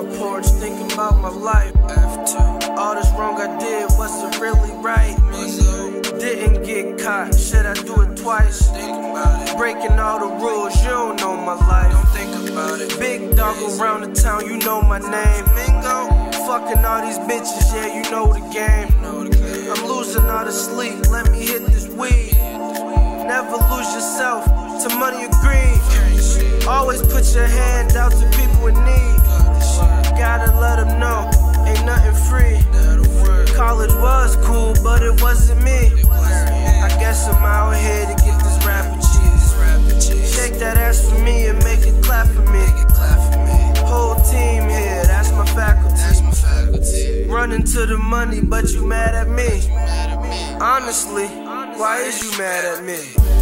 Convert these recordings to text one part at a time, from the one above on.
porch, thinking about my life. All this wrong I did wasn't really right. Didn't get caught, should I do it twice? Breaking all the rules, you don't know my life. Don't think about it. Big dog around the town, you know my name. Flamingo. Fucking all these bitches, yeah, you know the game. I'm losing all the sleep, let me hit this weed. Never lose yourself to money or greed. Always put your hand out to people in need. Gotta let them know, ain't nothing free. College was cool, but it wasn't me. I guess I'm out here to get this rapper cheese. Shake that ass for me and make it clap for me. Whole team here, that's my faculty. Running to the money, but you mad at me. Honestly, why is you mad at me?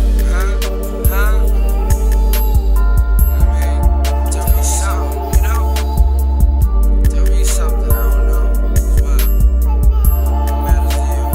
Tell me something, you know? Tell me something, I don't know. What matters to you?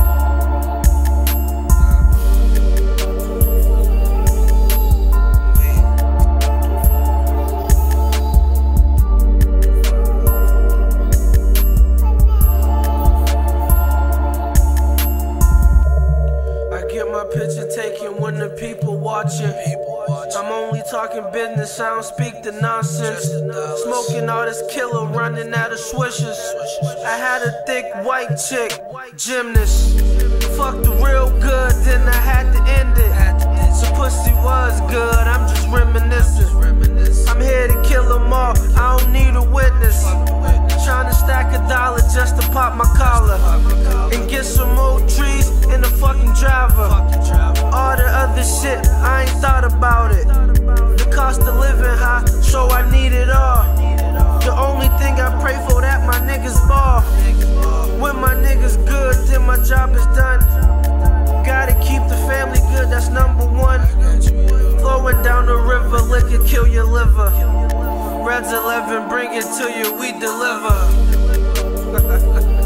I get my picture taken when the people watching. I'm only talking business, I don't speak the nonsense. Smoking all this killer, running out of swishers. I had a thick white chick, gymnast. Fucked the real good, then I had to end it. The pussy was good, I'm just reminiscing. I'm here to kill them all, I don't need a witness. Tryna stack $1 just to pop my collar and get some old trees in the fucking driver. All the other shit, I ain't thought about it. The cost of living high, so I need it all. The only thing I pray for that my niggas ball. When my niggas good, then my job is done. Gotta keep the family good, that's number one. Flowing down the river, liquor kill your liver. Reds 11, bring it to you, we deliver.